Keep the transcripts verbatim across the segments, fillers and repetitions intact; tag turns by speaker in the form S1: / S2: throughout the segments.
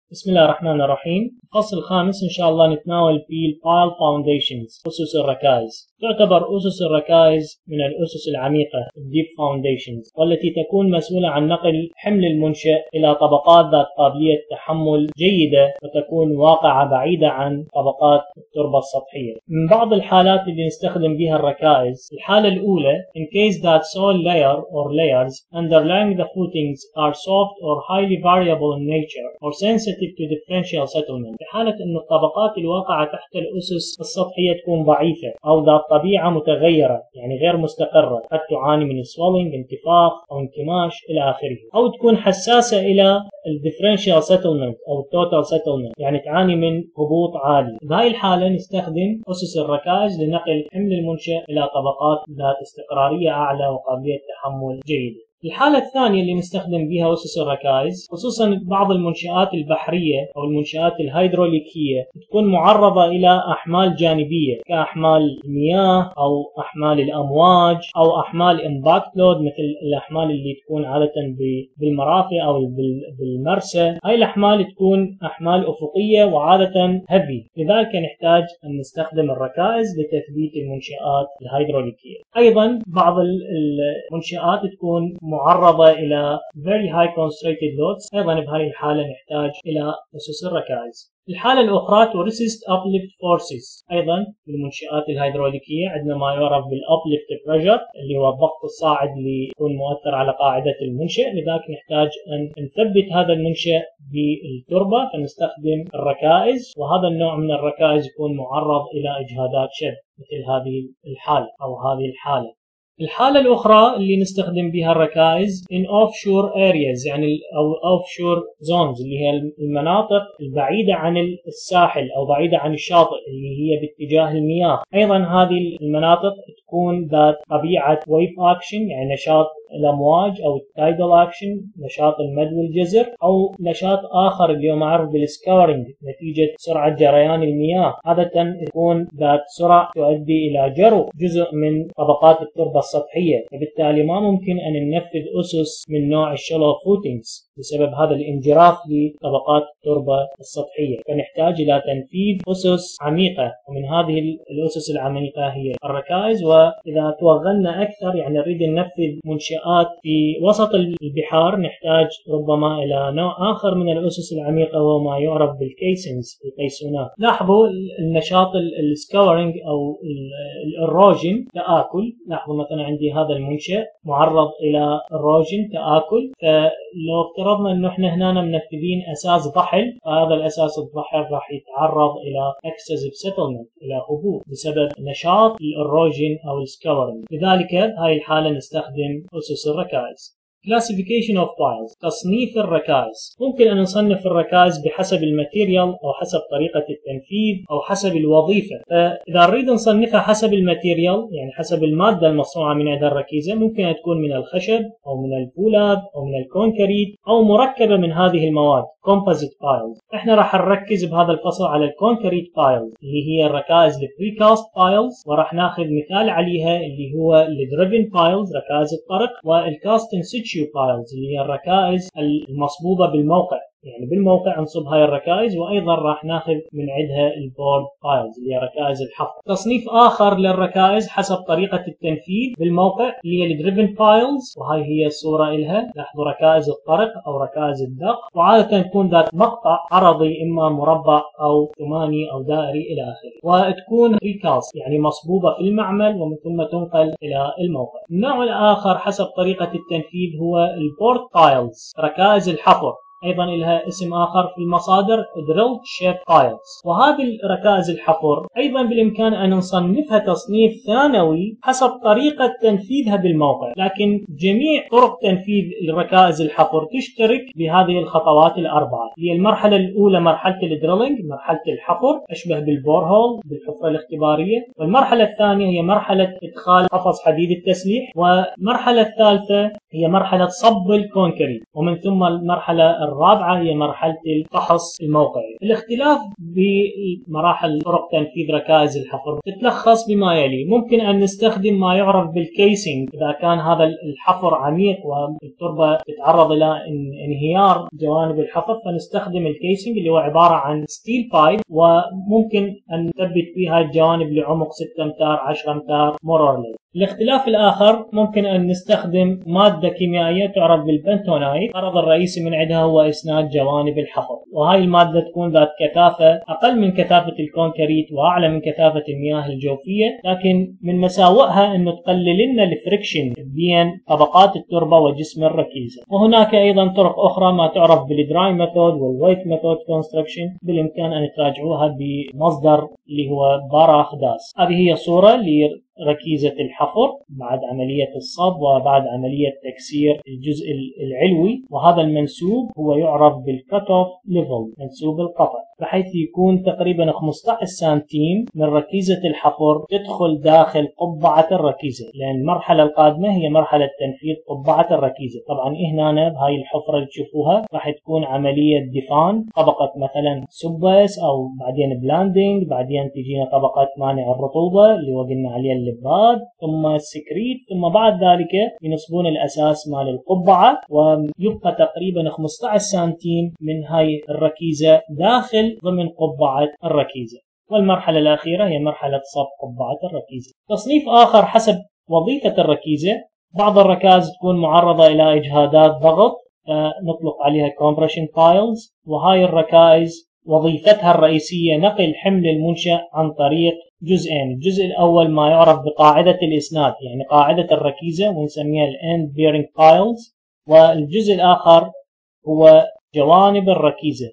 S1: بسم الله الرحمن الرحيم. الفصل الخامس إن شاء الله نتناول فيه البايل فاونديشنز، أسس الركائز. تعتبر أسس الركائز من الأسس العميقة الديب فاونديشنز، والتي تكون مسؤولة عن نقل حمل المنشأ إلى طبقات ذات قابلية تحمل جيدة، وتكون واقعة بعيدة عن طبقات التربة السطحية. من بعض الحالات اللي نستخدم بها الركائز، الحالة الأولى in case that soil layer or layers underlying the footings are soft or highly variable in nature or sensitive to differential settlement. في حالة أن الطبقات الواقعة تحت الأسس السطحية تكون ضعيفة أو ذات طبيعة متغيرة، يعني غير مستقرة، قد تعاني من swelling انتفاخ أو انكماش إلى آخره، أو تكون حساسة إلى الديفرنشال settlement أو التوتال settlement، يعني تعاني من هبوط عالي. بهاي الحالة نستخدم أسس الركائز لنقل حمل المنشأ إلى طبقات ذات استقرارية أعلى وقابلية تحمل جيدة. الحالة الثانية اللي نستخدم بها أسس الركائز، خصوصا بعض المنشآت البحرية أو المنشآت الهيدروليكية، تكون معرضة إلى أحمال جانبية كأحمال المياه أو أحمال الأمواج أو أحمال إمباكت لود، مثل الأحمال اللي تكون عادة بالمرافق أو بالمرسى. هاي الأحمال تكون أحمال أفقية وعادة هيفي، لذلك نحتاج أن نستخدم الركائز لتثبيت المنشآت الهيدروليكية. أيضا بعض المنشآت تكون معرضة إلى very high concentrated loads، أيضا بهذه الحالة نحتاج إلى أسس الركائز. الحالة الأخرى to resist uplift forces، أيضا بالمنشآت الهيدروليكية عندنا ما يعرف بالuplift pressure اللي هو الضغط الصاعد اللي يكون مؤثر على قاعدة المنشأ، لذلك نحتاج أن نثبت هذا المنشأ بالتربة، فنستخدم الركائز، وهذا النوع من الركائز يكون معرض إلى إجهادات شد مثل هذه الحالة أو هذه الحالة. الحالة الأخرى اللي نستخدم بها الركائز in offshore areas، يعني أو offshore zones، اللي هي المناطق البعيدة عن الساحل أو بعيدة عن الشاطئ اللي هي باتجاه المياه. أيضا هذه المناطق تكون ذات طبيعة wave action، يعني نشاط الأمواج أو التايدل أكشن، نشاط المد والجزر، أو نشاط آخر اللي هو معروف بالسكورينج نتيجة سرعة جريان المياه، عادة تكون ذات سرعة تؤدي إلى جرو جزء من طبقات التربة السطحية، وبالتالي ما ممكن أن ننفذ أسس من نوع الشلو فوتينجز بسبب هذا الانجراف لطبقات التربة السطحية، فنحتاج إلى تنفيذ أسس عميقة، ومن هذه الأسس العميقة هي الركائز. وإذا توغلنا أكثر يعني نريد ننفذ منشآت في وسط البحار، نحتاج ربما إلى نوع آخر من الأسس العميقة وهو ما يعرف بالكيسنز، القيسونات. لاحظوا النشاط السكورينج أو الروجن تآكل، لاحظوا مثلا عندي هذا المنشأ معرض إلى الروجن تآكل، فلو افترضنا أنه احنا هنا منفذين أساس ضحل، فهذا الأساس الضحل راح يتعرض إلى excessive settlement، إلى هبوط بسبب نشاط الروجن أو السكورينج. لذلك هاي الحالة نستخدم أسس الركائز. Classification of piles، تصنيف الركائز. ممكن أن نصنف الركائز بحسب الماتيريال أو حسب طريقة التنفيذ أو حسب الوظيفة. فإذا نريد نصنفها حسب الماتيريال، يعني حسب المادة المصنوعة من هذه الركيزة، ممكن أن تكون من الخشب أو من الفولاذ أو من الكونكريت أو مركبة من هذه المواد composite piles. احنا راح نركز بهذا الفصل على الكونكريت piles اللي هي الركائز البريكاست piles، وراح ناخذ مثال عليها اللي هو الدريفن piles ركائز الطرق، والكاست ان سيتشو piles اللي هي الركائز المصبوبة بالموقع، يعني بالموقع نصب هاي الركائز. وايضا راح ناخذ من عندها البورد بايلز اللي هي ركائز الحفر. تصنيف اخر للركائز حسب طريقه التنفيذ بالموقع اللي هي الدريفن بايلز، وهي هي الصوره لها. لاحظوا ركائز الطرق او ركائز الدق، وعاده تكون ذات مقطع عرضي اما مربع او ثماني او دائري الى اخره، وتكون ريكاست يعني مصبوبه في المعمل ومن ثم تنقل الى الموقع. النوع الاخر حسب طريقه التنفيذ هو البورد بايلز ركائز الحفر، أيضا لها اسم آخر في المصادر drilled shaft piles. وهذه الركائز الحفر أيضا بالإمكان أن نصنفها تصنيف ثانوي حسب طريقة تنفيذها بالموقع، لكن جميع طرق تنفيذ الركائز الحفر تشترك بهذه الخطوات الأربعة. هي المرحلة الأولى مرحلة الدريلينج، مرحلة الحفر أشبه بالبورهول بالحفرة الاختبارية، والمرحلة الثانية هي مرحلة إدخال قفص حديد التسليح، والمرحلة الثالثة هي مرحلة صب الكونكريت، ومن ثم المرحلة الرابعة هي مرحلة الفحص الموقعي. الاختلاف بمراحل طرق تنفيذ ركائز الحفر تتلخص بما يلي: ممكن أن نستخدم ما يعرف بالكيسنج إذا كان هذا الحفر عميق والتربة تتعرض إلى انهيار جوانب الحفر، فنستخدم الكيسنج اللي هو عبارة عن ستيل بايب، وممكن أن نثبت فيها الجوانب لعمق ستة أمتار عشرة أمتار مورورلي. الاختلاف الآخر ممكن أن نستخدم مادة كيميائية تعرف بالبنتونايت، الغرض الرئيسي من عندها هو إسناد جوانب الحفر، وهاي المادة تكون ذات كثافة أقل من كثافة الكونكريت وأعلى من كثافة المياه الجوفية، لكن من مساوئها أنه تقلل لنا الفريكشن بين طبقات التربة وجسم الركيزة. وهناك أيضا طرق أخرى ما تعرف بالدراي ميثود والويت ميثود كونستركشن، بالإمكان أن تراجعوها بمصدر اللي هو باراخ داس. هذه هي صورة ركيزة الحفر بعد عملية الصب وبعد عملية تكسير الجزء العلوي، وهذا المنسوب هو يعرف بالكت اوف ليفل، منسوب القطع، بحيث يكون تقريبا خمسة عشر سنتيم من ركيزة الحفر تدخل داخل قبعة الركيزة، لأن المرحلة القادمة هي مرحلة تنفيذ قبعة الركيزة. طبعا هنا بهاي الحفرة اللي تشوفوها راح تكون عملية دفان، طبقة مثلا سبس أو بعدين بلاندنج، بعدين تجينا طبقة مانع الرطوبة اللي هو قلنا عليها اللباد، ثم السكريت، ثم بعد ذلك ينصبون الأساس مال القبعة، ويبقى تقريبا خمسة عشر سنتيم من هاي الركيزة داخل ضمن قبعة الركيزة. والمرحلة الأخيرة هي مرحلة صب قبعة الركيزة. تصنيف آخر حسب وظيفة الركيزة: بعض الركائز تكون معرضة إلى إجهادات ضغط فنطلق عليها compression piles، وهاي الركائز وظيفتها الرئيسية نقل حمل المنشأ عن طريق جزئين: الجزء الأول ما يعرف بقاعدة الإسناد، يعني قاعدة الركيزة ونسميها ال end bearing piles، والجزء الآخر هو جوانب الركيزة،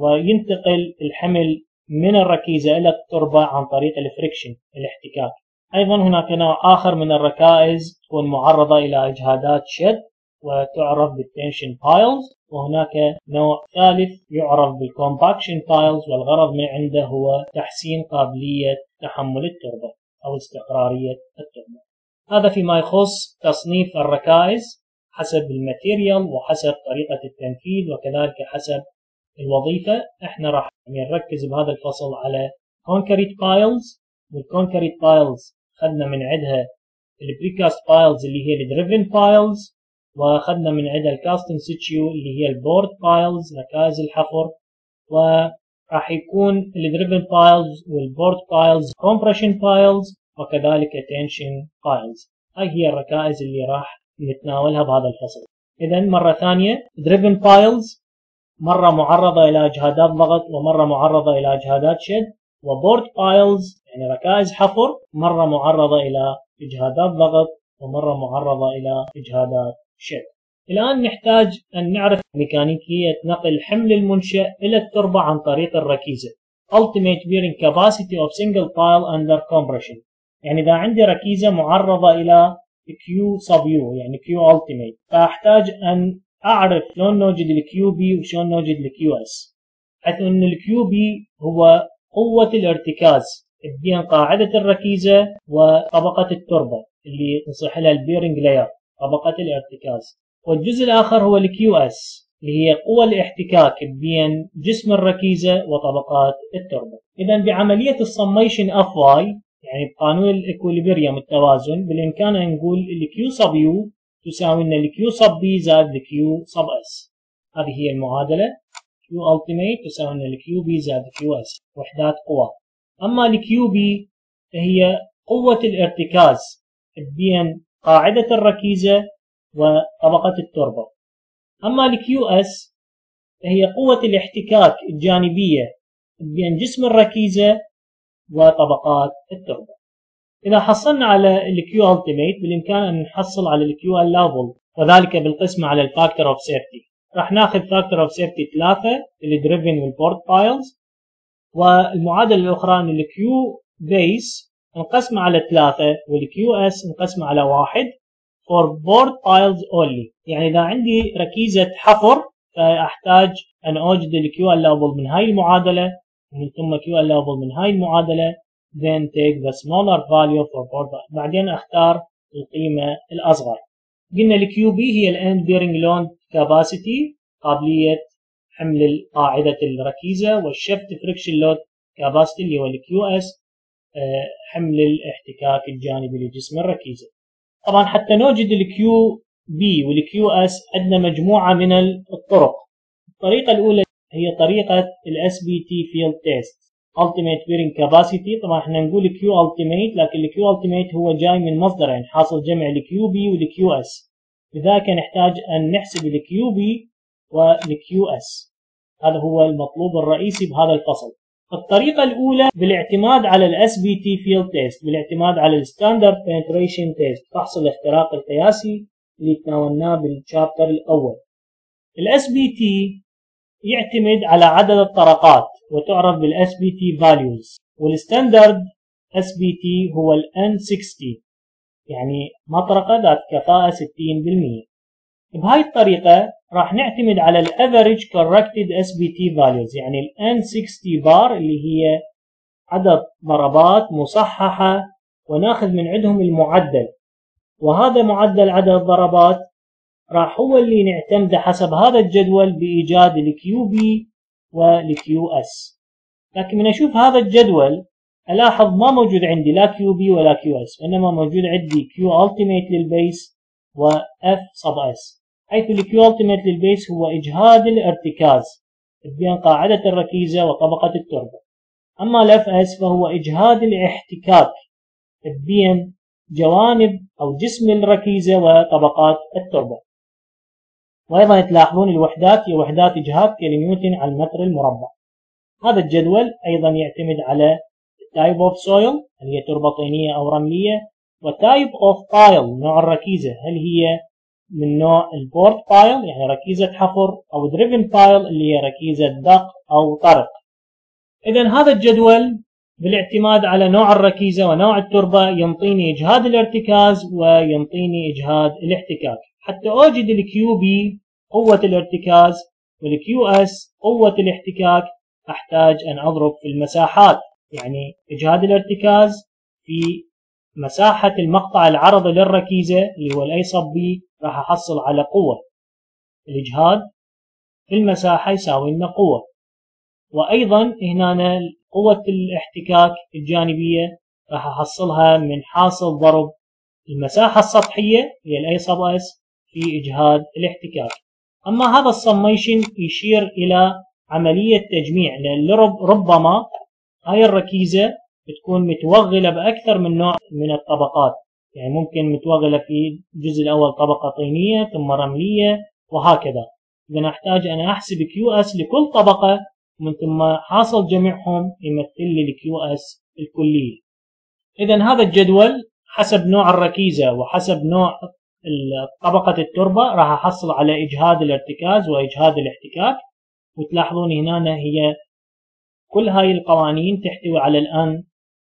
S1: وينتقل الحمل من الركيزة إلى التربة عن طريق الفريكشن الاحتكاك. أيضا هناك نوع آخر من الركائز تكون معرضة إلى إجهادات شد وتعرف بالتنشن بايلز، وهناك نوع ثالث يعرف بالكومباكشن بايلز، والغرض من عنده هو تحسين قابلية تحمل التربة أو استقرارية التربة. هذا فيما يخص تصنيف الركائز حسب الماتيريال وحسب طريقة التنفيذ وكذلك حسب الوظيفة. احنا راح نركز بهذا الفصل على concrete piles، والكونكريت بايلز خدنا من عندها البريكاست بايلز اللي هي الدريفن بايلز، واخذنا من عندها الكاستن سيتشيو اللي هي البورد بايلز ركائز الحفر، وراح يكون الدريفن بايلز والبورد بايلز compression بايلز وكذلك تنشن بايلز. هاي هي الركائز اللي راح نتناولها بهذا الفصل. اذا مرة ثانية دريفن بايلز مرة معرضة إلى إجهادات ضغط ومرة معرضة إلى إجهادات شد، وبورد بايلز يعني ركائز حفر مرة معرضة إلى إجهادات ضغط ومرة معرضة إلى إجهادات شد. الآن نحتاج أن نعرف ميكانيكية نقل حمل المنشأ إلى التربة عن طريق الركيزة Ultimate Bearing Capacity of Single Pile Under Compression. يعني إذا عندي ركيزة معرضة إلى Q sub U يعني Q Ultimate، فأحتاج أن أعرف شلون نوجد ال كيو بي وشلون نوجد ال كيو إس، حيث أن ال كيو بي هو قوة الارتكاز بين قاعدة الركيزة وطبقة التربة اللي نصح لها البيرنج لاير طبقة الارتكاز، والجزء الآخر هو ال كيو إس اللي هي قوة الاحتكاك بين جسم الركيزة وطبقات التربة. إذا بعملية السميشن اف واي يعني بقانون الاكوليبريم التوازن بالإمكان أن نقول ال Q sub U تساوي لنا ال Q sub B زائد ال Q sub S. هذه هي المعادلة Q ultimate تساوي لنا ال Q B زائد Q S وحدات قوى. أما ال Q B هي قوة الارتكاز بين قاعدة الركيزة وطبقة التربة. أما ال Q S هي قوة الاحتكاك الجانبية بين جسم الركيزة وطبقات التربة. إذا حصلنا على ال Q ultimate بالإمكان أن نحصل على ال Q allowable، وذلك بالقسمة على الفاكتور اوف سيفتي. راح ناخذ فاكتور اوف سيفتي ثلاثة الدريفن والبورد بايلز، والمعادلة الأخرى أن ال Q base نقسمه على ثلاثة وال Q S نقسمه على واحد for board piles only. يعني إذا عندي ركيزة حفر فأحتاج أن أوجد ال Q allowable من هاي المعادلة ومن ثم Q allowable من هاي المعادلة، then take the smaller value for board. بعدين أختار القيمة الأصغر. قلنا الكيو بي هي الاند بيرنج لود كاباسيتي، قابلية حمل قاعدة الركيزة، والشفت فريكشن لود كاباسيتي اللي هو الكيو اس حمل الاحتكاك الجانبي لجسم الركيزة. طبعا حتى نوجد الكيو بي والكيو اس عندنا مجموعة من الطرق. الطريقة الأولى هي طريقة الاس بي تي فيلد تيست Ultimate Bearing Capacity. طبعا احنا نقول Q Ultimate، لكن ال Q Ultimate هو جاي من مصدرين، حاصل جمع ال كيو بي وال كيو اس، لذلك نحتاج أن نحسب ال كيو بي وال كيو اس. هذا هو المطلوب الرئيسي بهذا الفصل. الطريقة الأولى بالاعتماد على ال اس بي تي Field Test، بالاعتماد على ال Standard Penetration Test، فحص الاختراق القياسي اللي تناولناه بالشابتر الأول. ال اس بي تي يعتمد على عدد الطرقات وتعرف بال اس بي تي Values، والستاندرد اس بي تي هو ال إن ستين، يعني مطرقة ذات كفاءة ستين بالمئة. بهاي الطريقة راح نعتمد على ال Average Corrected اس بي تي Values، يعني ال إن ستين بار اللي هي عدد ضربات مصححة، وناخذ من عندهم المعدل، وهذا معدل عدد الضربات راح هو اللي نعتمد حسب هذا الجدول بإيجاد الكيو بي والكيو اس. لكن من أشوف هذا الجدول ألاحظ ما موجود عندي لا كيو بي ولا كيو اس، وإنما موجود عندي كيو التيميت للبيس وإف صب اس، حيث الكيو التيميت للبيس هو إجهاد الارتكاز بين قاعدة الركيزة وطبقة التربة، أما الإف اس فهو إجهاد الاحتكاك بين جوانب أو جسم الركيزة وطبقات التربة. وأيضا تلاحظون الوحدات هي وحدات إجهاد كيلونيوتن على المتر المربع. هذا الجدول أيضا يعتمد على type of soil، هل هي تربة طينية أو رملية، وtype of pile نوع الركيزة، هل هي من نوع البورت بايل يعني ركيزة حفر، أو driven pile اللي هي ركيزة دق أو طرق. إذا هذا الجدول بالاعتماد على نوع الركيزة ونوع التربة ينطيني إجهاد الارتكاز وينطيني إجهاد الاحتكاك. حتى أوجد الكيو بي قوة الارتكاز والكيو اس قوة الاحتكاك أحتاج أن أضرب في المساحات، يعني إجهاد الارتكاز في مساحة المقطع العرضي للركيزة اللي هو الأي صب بي راح أحصل على قوة الإجهاد في المساحة يساوي لنا قوة، وأيضا هنا قوة الاحتكاك الجانبية راح أحصلها من حاصل ضرب المساحة السطحية هي الأي صب اس في إجهاد الاحتكاك. أما هذا السميشن يشير إلى عملية تجميع، لأن ربما هاي الركيزة بتكون متوغلة بأكثر من نوع من الطبقات، يعني ممكن متوغلة في الجزء الأول طبقة طينية ثم رملية وهكذا. إذا أحتاج أنا أحسب كيو اس لكل طبقة، ومن ثم حاصل جميعهم يمثل لي الكيو اس الكلية. إذا هذا الجدول حسب نوع الركيزة وحسب نوع طبقة التربة راح أحصل على إجهاد الارتكاز وإجهاد الاحتكاك. وتلاحظون هنا هي كل هاي القوانين تحتوي على الآن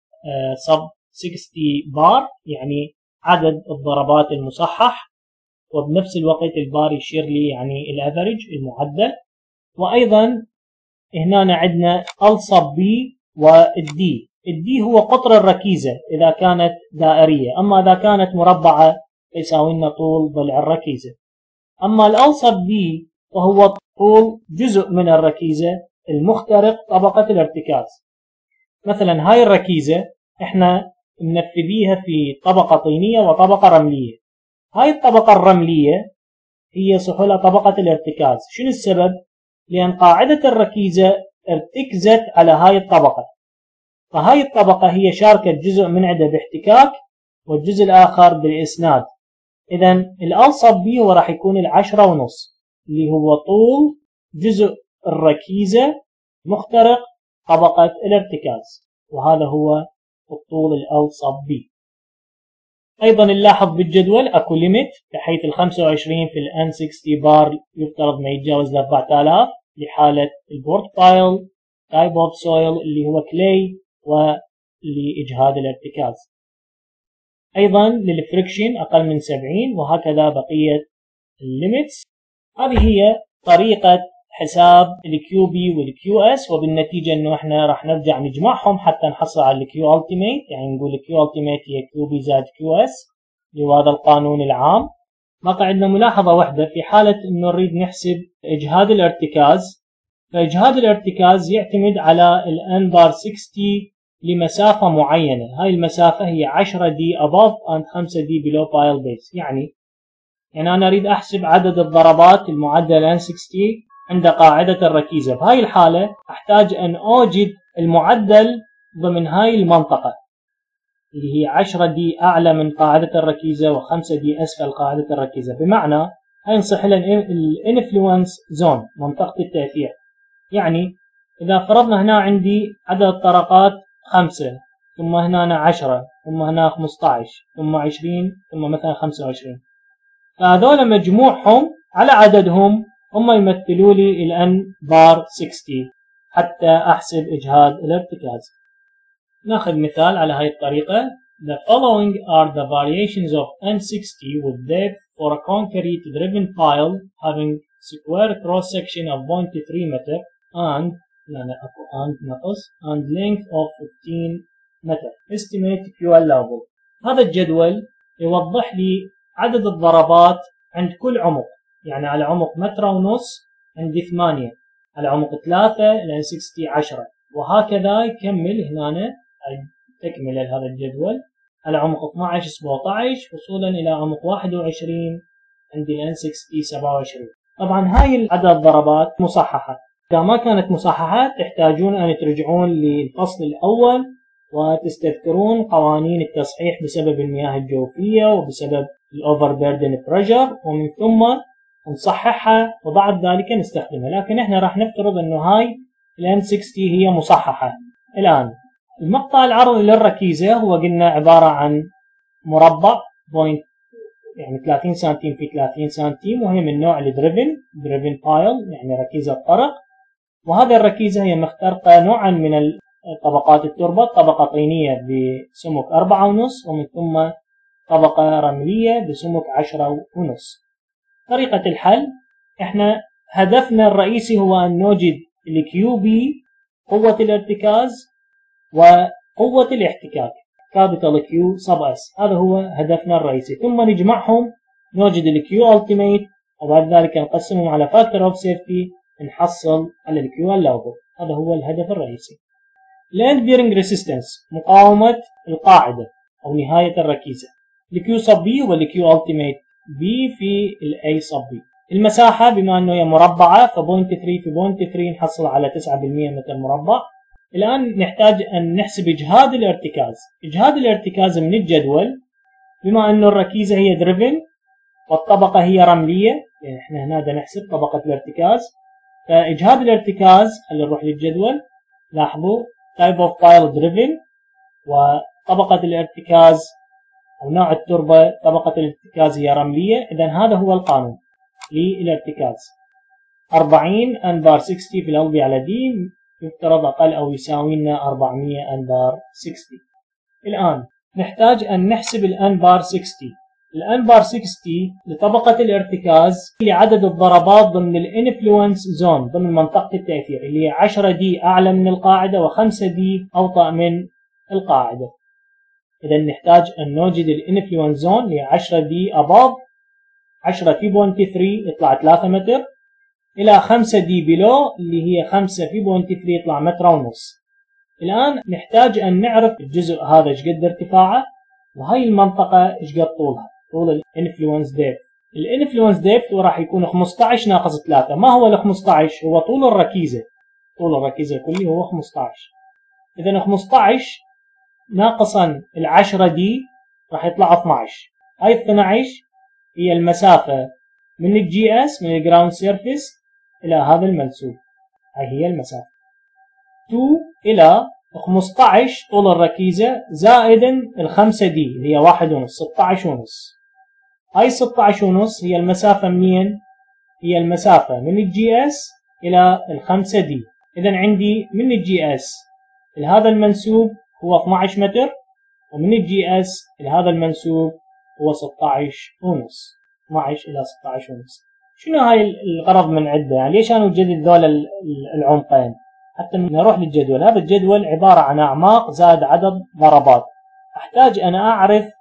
S1: صب ستين بار، يعني عدد الضربات المصحح، وبنفس الوقت البار يشير لي يعني الافريج المعدل. وأيضا هنا عندنا ال صب بي والدي. الدي هو قطر الركيزة إذا كانت دائرية، أما إذا كانت مربعة يساوي لنا طول ضلع الركيزة. أما ال صب بي فهو طول جزء من الركيزة المخترق طبقة الارتكاز. مثلا هاي الركيزة احنا منفذيها في طبقة طينية وطبقة رملية. هاي الطبقة الرملية هي صحولها طبقة الارتكاز. شنو السبب؟ لأن قاعدة الركيزة ارتكزت على هاي الطبقة، فهاي الطبقة هي شاركت جزء من عندها باحتكاك والجزء الآخر بالإسناد. إذا ال صب بي هو راح يكون العشرة ونص اللي هو طول جزء الركيزة مخترق طبقة الارتكاز، وهذا هو الطول ال صب بي. أيضا نلاحظ بالجدول أكو ليميت بحيث ال خمسة وعشرين في ال إن ستين بار يفترض ما يتجاوز ل أربعة آلاف لحالة البورت بايل تايب اوف سويل اللي هو كلي ولإجهاد الارتكاز. أيضا للفريكشن أقل من سبعين، وهكذا بقية الليميتس. هذه هي طريقة حساب الكيو بي والكيو اس، وبالنتيجة انه احنا راح نرجع نجمعهم حتى نحصل على الكيو التيميت، يعني نقول الكيو التيميت هي كيو بي زائد كيو اس اللي هو هذا القانون العام. بقى عندنا ملاحظة واحدة في حالة انه نريد نحسب اجهاد الارتكاز. فاجهاد الارتكاز يعتمد على الان بار ستين لمسافة معينة. هاي المسافة هي عشرة دي above and خمسة دي below pile base. يعني يعني انا اريد احسب عدد الضربات المعدلة لان ستين عند قاعدة الركيزة. بهاي الحالة احتاج ان اوجد المعدل ضمن هاي المنطقة اللي هي عشرة دي اعلى من قاعدة الركيزة وخمسة دي اسفل قاعدة الركيزة. بمعنى هاي نصح لها الانفلونس زون، منطقة التأثير. يعني اذا فرضنا هنا عندي عدد الطرقات خمسة، ثم هنا عشرة، ثم هنا خمسة عشر، ثم عشرين، ثم مثلا خمسة وعشرين، فهذول مجموعهم على عددهم هم يمثلوا لي الان بار ستين حتى احسب اجهاد الارتكاز. ناخذ مثال على هاي الطريقة. The following are the variations of N sixty with depth for a concrete driven pile having square cross section of zero point three meter and لا لا اكو and نقص and length of fifteen meter. Estimate Q allowable. هذا الجدول يوضح لي عدد الضربات عند كل عمق. يعني على عمق متر ونص عندي ثمانية، على عمق ثلاثة لان ستين عشرة، وهكذا يكمل هنا تكمل هذا الجدول على عمق اثني عشر سبعة عشر وصولا الى عمق واحد وعشرين عندي الان ستين سبعة وعشرين. طبعا هاي عدد الضربات مصححة. اذا ما كانت مصححة تحتاجون ان ترجعون للفصل الاول وتستذكرون قوانين التصحيح بسبب المياه الجوفية وبسبب الاوفر بيردن بريشر، ومن ثم نصححها وبعد ذلك نستخدمها. لكن احنا راح نفترض انه هاي الان ستين هي مصححة. الان المقطع العرضي للركيزة هو قلنا عبارة عن مربع بوينت يعني ثلاثين سنتيم في ثلاثين سنتيم، وهي من نوع الدريفن دريفن بايل يعني ركيزة طرق. وهذه الركيزة هي مخترقة نوعا من طبقات التربة، طبقة طينية بسمك أربعة ونص ومن ثم طبقة رملية بسمك عشرة ونص. طريقة الحل، احنا هدفنا الرئيسي هو ان نوجد الكيو بي قوة الارتكاز وقوة الاحتكاك capital Q sub S. هذا هو هدفنا الرئيسي، ثم نجمعهم نوجد الكيو ultimate وبعد ذلك نقسمهم على factor of safety نحصل على الكيو allowable. هذا هو الهدف الرئيسي. land bearing resistance مقاومة القاعدة أو نهاية الركيزة. الكيو sub B هو الكيو ultimate B في ال A sub B. المساحة بما أنه هي مربعة ف صفر فاصلة ثلاثة في صفر فاصلة ثلاثة نحصل على تسعة بالمئة متر مربع. الآن نحتاج أن نحسب إجهاد الارتكاز. إجهاد الارتكاز من الجدول بما أنه الركيزة هي دريفن والطبقة هي رملية، يعني احنا هنا بدنا نحسب طبقة الارتكاز. فإجهاد الارتكاز خلينا نروح للجدول، لاحظوا type of pile driven وطبقة الارتكاز أو نوع التربة طبقة الارتكاز هي رملية. إذا هذا هو القانون للارتكاز أربعين أنبار ستين في الألبي على دي يفترض أقل أو يساوي لنا أربعمئة أنبار ستين. الآن نحتاج أن نحسب الأنبار ستين. الأنبار ستين لطبقة الارتكاز لعدد الضربات ضمن الانفلونس زون ضمن منطقة التأثير اللي هي عشرة دي أعلى من القاعدة وخمسة دي أوطأ من القاعدة. إذا نحتاج أن نوجد الانفلونس زون اللي هي عشرة دي above عشرة في بوينت ثلاثة يطلع ثلاثة متر إلى خمسة دي below اللي هي خمسة في بوينت ثلاثة يطلع متر ونص. الآن نحتاج أن نعرف الجزء هذا ايش قد ارتفاعه وهي المنطقة ايش قد طولها، طول الانفلونس ديبث. الانفلونس ديبث راح يكون خمسة عشر ناقص ثلاثة. ما هو ال خمسة عشر؟ هو طول الركيزة، طول الركيزة الكلي هو خمسة عشر. إذا خمسة عشر ناقصا ال عشرة دي راح يطلع اثني عشر. هاي اثني عشر هي المسافة من الجي اس من الجراوند سيرفيس إلى هذا المنسوب، هاي هي المسافة. اثنين إلى خمسة عشر طول الركيزة زائدا ال خمسة دي اللي هي واحد ونص، ستة عشر ونص. هاي ستة عشر ونص هي المسافة منين؟ هي المسافة من الجي اس إلى ال خمسة دي. إذا عندي من الجي اس إلى هذا المنسوب هو اثني عشر متر، ومن الجي اس إلى هذا المنسوب هو ستة عشر ونص، اثني عشر إلى ستة عشر ونص. شنو هاي الغرض من عدة؟ يعني ليش أنا وجدت ذول العمقين؟ حتى نروح للجدول. هذا الجدول عبارة عن أعماق زائد عدد ضربات. أحتاج أنا أعرف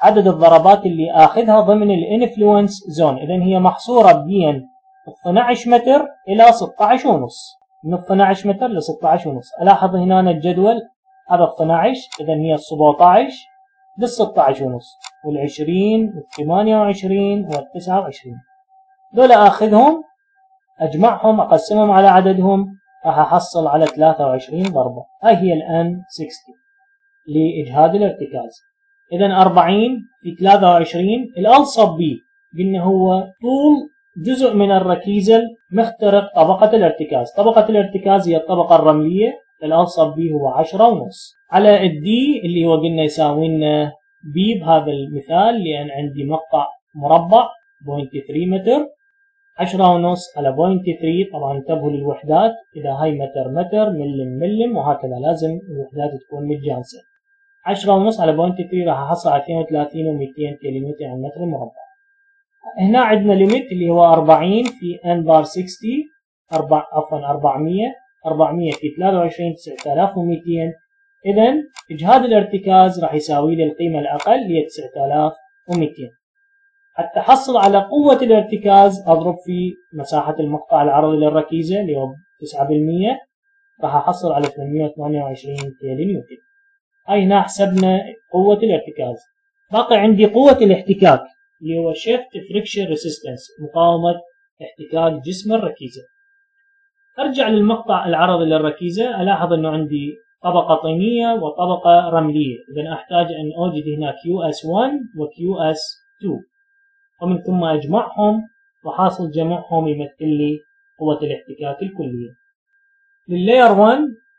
S1: عدد الضربات اللي اخذها ضمن الانفلونس زون. اذا هي محصورة بين اثني عشر متر الى ستة عشر ونص، من اثني عشر متر ل ستة عشر ونص. الاحظ هنا الجدول هذا اثني عشر، اذا هي سبعة عشر لل ستة عشر ونص، والعشرين والثمانية وعشرين والتسعة وعشرين. دول اخذهم اجمعهم اقسمهم على عددهم راح احصل على ثلاثة وعشرين ضربة. هاي هي الان ستين لاجهاد الارتكاز. اذا أربعين في ثلاثة وعشرين الالصق بي قلنا هو طول جزء من الركيزة المخترق طبقة الارتكاز. طبقة الارتكاز هي الطبقة الرملية، الالصق بي هو عشرة ونص على الدي اللي هو قلنا يساوي لنا بي بهذا المثال لان عندي مقطع مربع صفر ثلاثة متر، عشرة ونص على صفر ثلاثة. طبعا انتبهوا للوحدات، اذا هاي متر متر ملم ملم وهكذا لازم الوحدات تكون متجانسة. عشرة ونص على صفر ثلاثة راح احصل على اثنين وثلاثين ومئتين كيلو نيوتن على المتر المربع. هنا عندنا ليميت اللي هو أربعين في ان بار ستين، أربع عفوا أربعمية، أربعمية في ثلاثة وعشرين تسعة آلاف ومئتين. اذا اجهاد الارتكاز راح يساوي لي القيمة الاقل اللي هي تسعة آلاف ومئتين. حتى احصل على قوة الارتكاز اضرب في مساحة المقطع العرضي للركيزة اللي هو تسعة بالمية، راح احصل على ثمانمية وثمانية وعشرين كيلو نيوتن. هاي هنا حسبنا قوة الارتكاز. باقي عندي قوة الاحتكاك اللي هو شيفت فريكشن ريسيستنس، مقاومة احتكاك جسم الركيزة. ارجع للمقطع العرضي للركيزة، الاحظ انه عندي طبقة طينية وطبقة رملية، اذا احتاج ان اوجد هنا كيو اس واحد وكيو اس اثنين، ومن ثم اجمعهم وحاصل جمعهم يمثل لي قوة الاحتكاك الكلية. لللاير واحد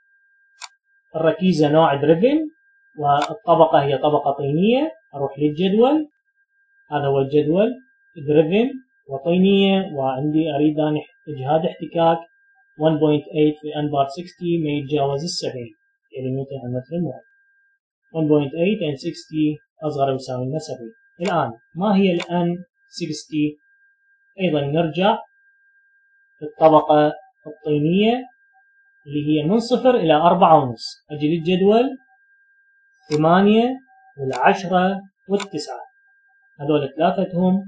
S1: الركيزة نوع دريفن والطبقة هي طبقة طينية. اروح للجدول، هذا هو الجدول، دريفن وطينية، وعندي اريد ان اجهاد احتكاك واحد فاصلة ثمانية في ان بار ستين ما يتجاوز السبعين كيلو نيوتن على المتر المربع. واحد فاصلة ثمانية ان ستين اصغر أو يساوي لنا سبعين. الان ما هي الان ستين؟ ايضا نرجع للطبقة الطينية اللي هي من صفر الى أربعة ونص. اجي للجدول ثمانية والعشرة والتسعة، هذول ثلاثتهم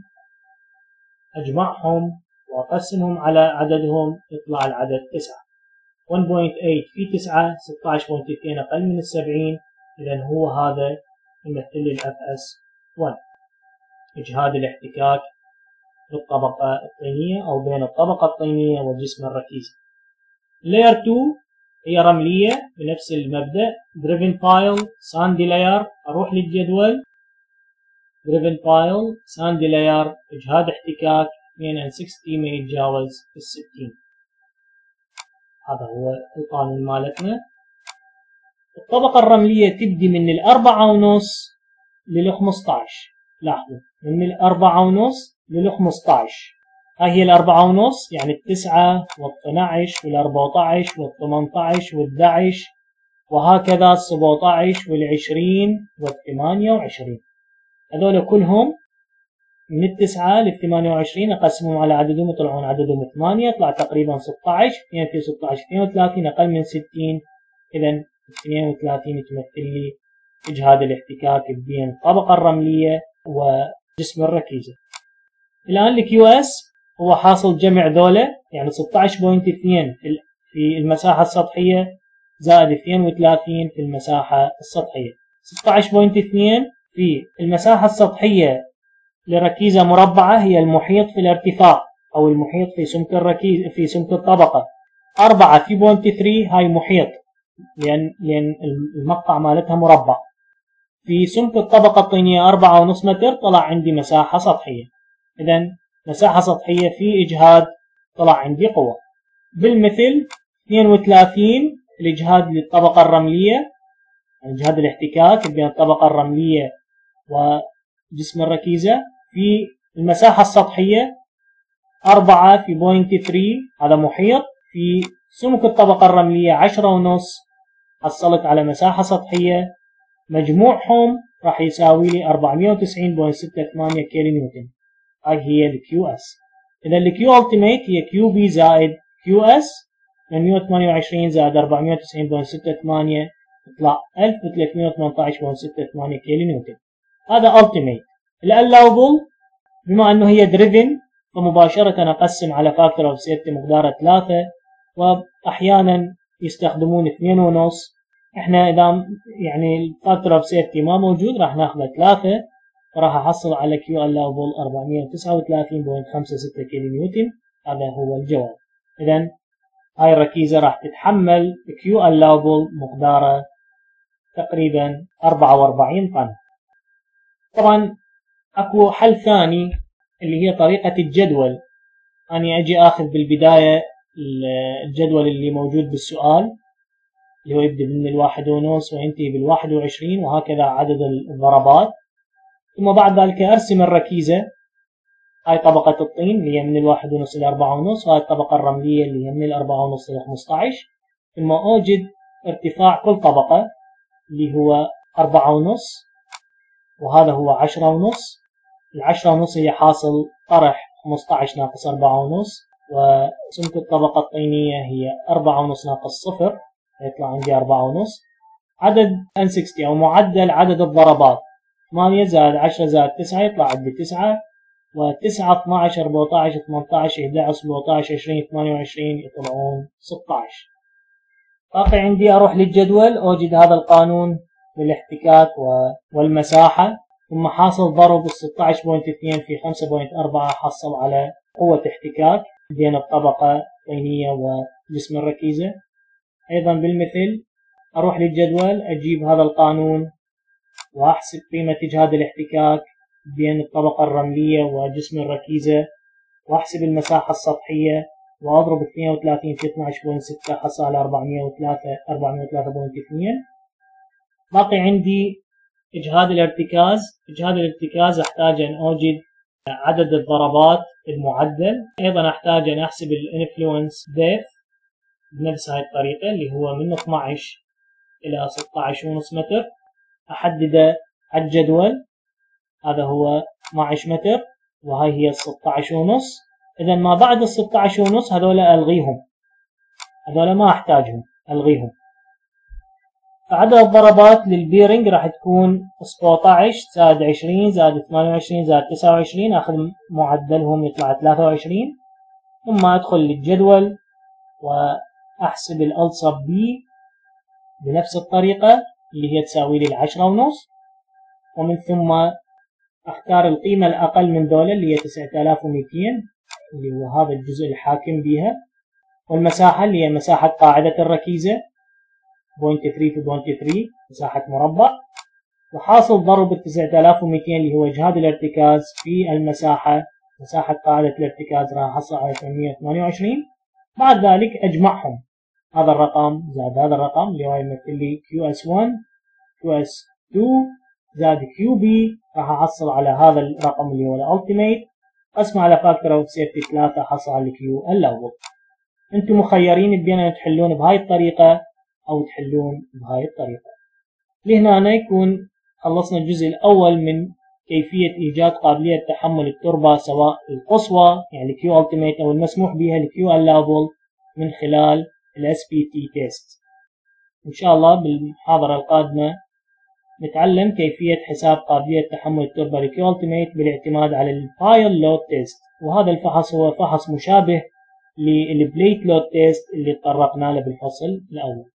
S1: اجمعهم واقسمهم على عددهم يطلع العدد تسعة. واحد فاصلة ثمانية في تسعة ستة عشر فاصلة اثنين اقل من السبعين، اذا هو هذا يمثل لي الاف اس واحد، اجهاد الاحتكاك بالطبقة الطينية او بين الطبقة الطينية وجسم الركيزة. لاير اثنين هي رملية بنفس المبدأ، دريفن بايل ساندي لاير. اروح للجدول دريفن بايل ساندي لاير، اجهاد احتكاك اثنين ان ستين ما يتجاوز الستين. هذا هو القانون مالتنا. الطبقة الرملية تبدي من الأربعة ونص للخمسطعش، لاحظوا من الأربعة ونص للخمسطعش. هاي هي الأربعة ونص يعني التسعة والثناعش والأربعطعش والثمنطعش والدعش وهكذا السبعطعش والعشرين والثمانية وعشرين. هذول كلهم من التسعة للثمانية وعشرين اقسمهم على عددهم يطلعون عددهم ثمانية، يطلع تقريبا ستة عشر، اثنين في ستة عشر اثنين وثلاثين اقل من ستين، اذا اثنين وثلاثين تمثل لي اجهاد الاحتكاك بين الطبقة الرملية وجسم الركيزة. الان الكيو اس هو حاصل جمع ذولا، يعني ستة عشر فاصلة اثنين في المساحة السطحية زائد اثنين وثلاثين في المساحة السطحية. ستة عشر فاصلة اثنين في المساحة السطحية لركيزة مربعة هي المحيط في الارتفاع او المحيط في سمك الركيزة في سمك الطبقة. أربعة في بوينت ثلاثة هاي محيط لان لان المقطع مالتها مربع. في سمك الطبقة الطينية أربعة ونص متر طلع عندي مساحة سطحية، اذا مساحة سطحية في اجهاد طلع عندي قوة. بالمثل اثنين وثلاثين الاجهاد للطبقة الرملية، اجهاد الاحتكاك بين الطبقة الرملية وجسم الركيزة في المساحة السطحية. أربعة في بوينت ثلاثة هذا محيط، في سمك الطبقة الرملية عشرة ونص، حصلت على مساحة سطحية، مجموعهم راح يساوي لي أربعمية وتسعين فاصلة ستة ثمانية كيلو نيوتن. هاي هي الكيو اس. اذا الكيو التيميت هي كيو بي زائد كيو اس، ثمانمية وثمانية وعشرين زائد أربعمية وتسعين فاصلة ستة ثمانية يطلع ألف وثلاثمية وثمانية عشر فاصلة ستة ثمانية كيلو نيوتن. هذا ultimate. ال allowable بما أنه هي driven فمباشرة أقسم على factor of safety مقداره ثلاثة، وأحيانا يستخدمون اثنين ونص. احنا إذا يعني ال factor of safety ما موجود راح ناخذ ثلاثة، وراح أحصل على Q allowable أربعمئة وتسعة وثلاثين فاصلة خمسة ستة كيلو نيوتن. هذا هو الجواب. إذن هاي الركيزة راح تتحمل Q allowable مقداره تقريبا أربعة وأربعين طن. طبعا اكو حل ثاني اللي هي طريقة الجدول. أنا أجي أخذ بالبداية الجدول اللي موجود بالسؤال اللي هو يبدأ من الواحد ونص وينتهي بالواحد وعشرين، وهكذا عدد الضربات. ثم بعد ذلك أرسم الركيزة. هاي طبقة الطين اللي هي من الواحد ونص إلى أربعة ونص، وهاي الطبقة الرملية اللي هي من الأربعة ونص إلى خمسة عشر. ثم أوجد ارتفاع كل طبقة اللي هو أربعة ونص، وهذا هو عشرة ونص. العشرة ونص هي حاصل طرح خمسة عشر ناقص أربعة ونص، وسمك الطبقة الطينية هي أربعة ونص ناقص صفر، يطلع عندي أربعة ونص. عدد إن ستين أو معدل عدد الضربات ثمانية زائد عشرة زائد تسعة يطلع عندي تسعة، وتسعة اثني عشر أربعة عشر ثمانية عشر إحدى عشر سبعة عشر عشرين ثمانية وعشرين يطلعون ستة عشر. باقي عندي أروح للجدول أوجد هذا القانون للاحتكاك والمساحة، ثم حاصل ضرب ال ستة عشر فاصلة اثنين في خمسة فاصلة أربعة حصل على قوة احتكاك بين الطبقة الطينية وجسم الركيزة. أيضا بالمثل أروح للجدول أجيب هذا القانون وأحسب قيمة إجهاد الاحتكاك بين الطبقة الرملية وجسم الركيزة، وأحسب المساحة السطحية وأضرب اثنين وثلاثين في اثني عشر فاصلة ستة حصل على أربعمئة وثلاثة أربعمئة وثلاثة فاصلة اثنين. باقي عندي إجهاد الارتكاز. إجهاد الارتكاز أحتاج أن أوجد عدد الضربات المعدل. أيضا أحتاج أن أحسب الانفلونس ديبث بنفس هاي الطريقة اللي هو من اثني عشر إلى ستة عشر ونص متر. أحدده على الجدول، هذا هو اثني عشر متر وهاي هي ستة عشر ونص. إذا ما بعد ال ستة عشر ونص هذول ألغيهم، هذول ما أحتاجهم ألغيهم. فعدد الضربات للبيرنج راح تكون سبعة عشر زائد عشرين زائد ثمانية وعشرين زائد تسعة وعشرين، أخذ معدلهم يطلع ثلاثة وعشرين. ثم أدخل للجدول وأحسب ال sub b بنفس الطريقة اللي هي تساوي لي العشرة ونص، ومن ثم أختار القيمة الأقل من دولة اللي هي تسعة آلاف ومئتين اللي هو هذا الجزء الحاكم بها، والمساحة اللي هي مساحة قاعدة الركيزة صفر فاصلة ثلاثة في صفر فاصلة ثلاثة مساحة مربع، وحاصل ضرب ال تسعة آلاف ومئتين اللي هو إجهاد الارتكاز في المساحة مساحة قاعدة الارتكاز راح أحصل على ثمانمئة وثمانية وعشرين. بعد ذلك أجمعهم، هذا الرقم زائد هذا الرقم اللي هو يمثل لي كيو إس واحد كيو إس اثنين زائد كيو بي، راح أحصل على هذا الرقم اللي هو الألتيميت، قسمه على فاكتور اوف سيفتي ثلاثة حصل على الكيو الأول. أنتم مخيرين بين تحلون بهاي الطريقة أو تحلون بهاي الطريقة. لهنا يكون خلصنا الجزء الأول من كيفية إيجاد قابلية تحمل التربة سواء القصوى يعني الكيو التيميت أو المسموح بها الكيو اللابل من خلال الاس بي تي تيست. إن شاء الله بالمحاضرة القادمة نتعلم كيفية حساب قابلية تحمل التربة الكيو التيميت بالاعتماد على البايل لود تيست، وهذا الفحص هو فحص مشابه للبليت لود تيست اللي تطرقنا له بالفصل الأول.